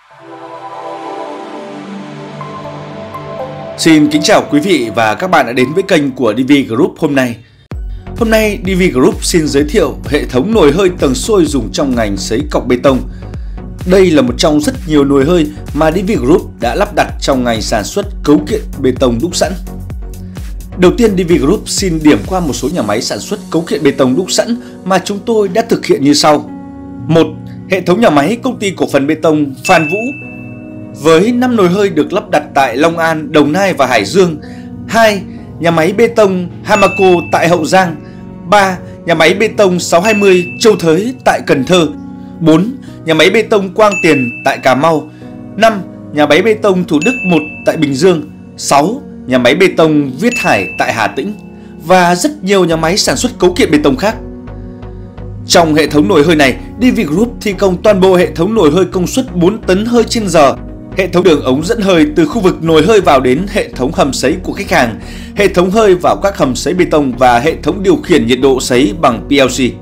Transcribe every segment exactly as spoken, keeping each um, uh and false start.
Xin kính chào quý vị và các bạn đã đến với kênh của đê vê Group hôm nay. Hôm nay đê vê Group xin giới thiệu hệ thống nồi hơi tầng xôi dùng trong ngành sấy cọc bê tông. Đây là một trong rất nhiều nồi hơi mà đê vê Group đã lắp đặt trong ngành sản xuất cấu kiện bê tông đúc sẵn. Đầu tiên, đê vê Group xin điểm qua một số nhà máy sản xuất cấu kiện bê tông đúc sẵn mà chúng tôi đã thực hiện như sau. một. Hệ thống nhà máy Công ty Cổ phần Bê tông Phan Vũ với năm nồi hơi được lắp đặt tại Long An, Đồng Nai và Hải Dương. hai. Nhà máy bê tông Hamaco tại Hậu Giang. ba. Nhà máy bê tông sáu hai mươi Châu Thới tại Cần Thơ. bốn. Nhà máy bê tông Quang Tiền tại Cà Mau. năm. Nhà máy bê tông Thủ Đức một tại Bình Dương. sáu. Nhà máy bê tông Viết Hải tại Hà Tĩnh. Và rất nhiều nhà máy sản xuất cấu kiện bê tông khác. Trong hệ thống nồi hơi này, đê vê Group thi công toàn bộ hệ thống nồi hơi công suất bốn tấn hơi trên giờ, hệ thống đường ống dẫn hơi từ khu vực nồi hơi vào đến hệ thống hầm sấy của khách hàng, hệ thống hơi vào các hầm sấy bê tông và hệ thống điều khiển nhiệt độ sấy bằng pê lờ xê.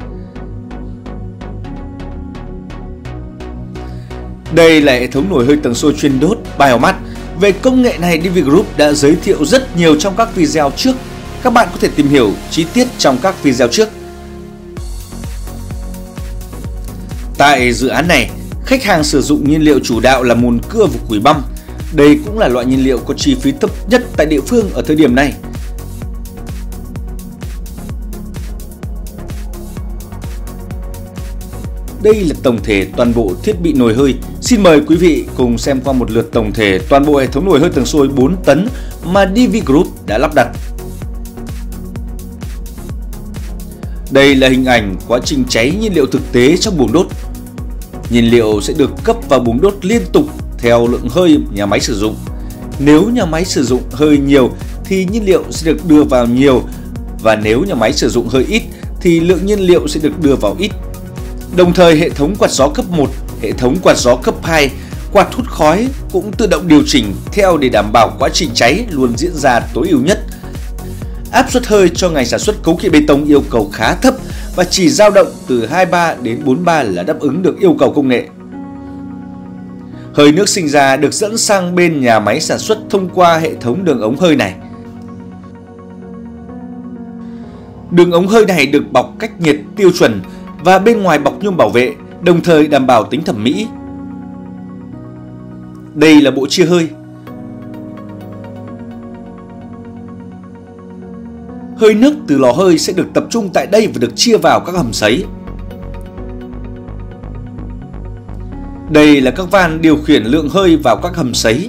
Đây là hệ thống nồi hơi tầng xôi chuyên đốt biomass. Về công nghệ này, đê vê Group đã giới thiệu rất nhiều trong các video trước. Các bạn có thể tìm hiểu chi tiết trong các video trước. Tại dự án này, khách hàng sử dụng nhiên liệu chủ đạo là mùn cưa và củi băm. Đây cũng là loại nhiên liệu có chi phí thấp nhất tại địa phương ở thời điểm này. Đây là tổng thể toàn bộ thiết bị nồi hơi. Xin mời quý vị cùng xem qua một lượt tổng thể toàn bộ hệ thống nồi hơi tầng xôi bốn tấn mà đê vê Group đã lắp đặt. Đây là hình ảnh quá trình cháy nhiên liệu thực tế trong buồng đốt. Nhiên liệu sẽ được cấp vào buồng đốt liên tục theo lượng hơi nhà máy sử dụng. Nếu nhà máy sử dụng hơi nhiều thì nhiên liệu sẽ được đưa vào nhiều, và nếu nhà máy sử dụng hơi ít thì lượng nhiên liệu sẽ được đưa vào ít. Đồng thời, hệ thống quạt gió cấp một, hệ thống quạt gió cấp hai, quạt hút khói cũng tự động điều chỉnh theo để đảm bảo quá trình cháy luôn diễn ra tối ưu nhất. Áp suất hơi cho ngành sản xuất cấu kiện bê tông yêu cầu khá thấp và chỉ dao động từ hai mươi ba đến bốn mươi ba là đáp ứng được yêu cầu công nghệ. Hơi nước sinh ra được dẫn sang bên nhà máy sản xuất thông qua hệ thống đường ống hơi này. Đường ống hơi này được bọc cách nhiệt tiêu chuẩn và bên ngoài bọc nhôm bảo vệ, đồng thời đảm bảo tính thẩm mỹ. Đây là bộ chia hơi. Hơi nước từ lò hơi sẽ được tập trung tại đây và được chia vào các hầm sấy. Đây là các van điều khiển lượng hơi vào các hầm sấy.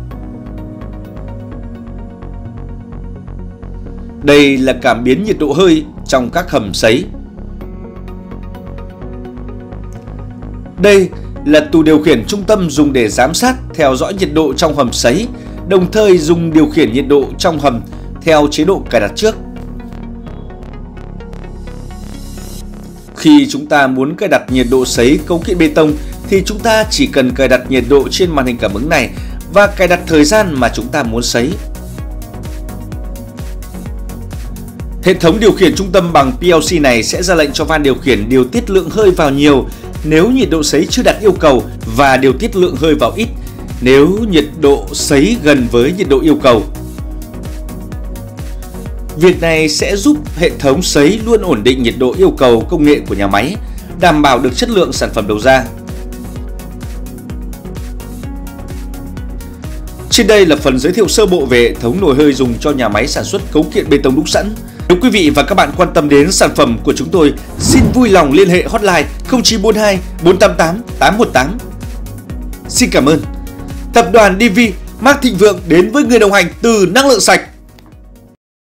Đây là cảm biến nhiệt độ hơi trong các hầm sấy. Đây là tủ điều khiển trung tâm dùng để giám sát, theo dõi nhiệt độ trong hầm sấy, đồng thời dùng điều khiển nhiệt độ trong hầm theo chế độ cài đặt trước. Khi chúng ta muốn cài đặt nhiệt độ sấy cấu kiện bê tông thì chúng ta chỉ cần cài đặt nhiệt độ trên màn hình cảm ứng này và cài đặt thời gian mà chúng ta muốn sấy. Hệ thống điều khiển trung tâm bằng pê lờ xê này sẽ ra lệnh cho van điều khiển điều tiết lượng hơi vào nhiều nếu nhiệt độ sấy chưa đạt yêu cầu và điều tiết lượng hơi vào ít nếu nhiệt độ sấy gần với nhiệt độ yêu cầu. Việc này sẽ giúp hệ thống sấy luôn ổn định nhiệt độ yêu cầu công nghệ của nhà máy, đảm bảo được chất lượng sản phẩm đầu ra. Trên đây là phần giới thiệu sơ bộ về hệ thống nồi hơi dùng cho nhà máy sản xuất cấu kiện bê tông đúc sẵn. Nếu quý vị và các bạn quan tâm đến sản phẩm của chúng tôi, xin vui lòng liên hệ hotline không chín bốn hai bốn tám tám tám một tám. Xin cảm ơn. Tập đoàn đê vê, Mác Thịnh Vượng đến với người đồng hành từ năng lượng sạch.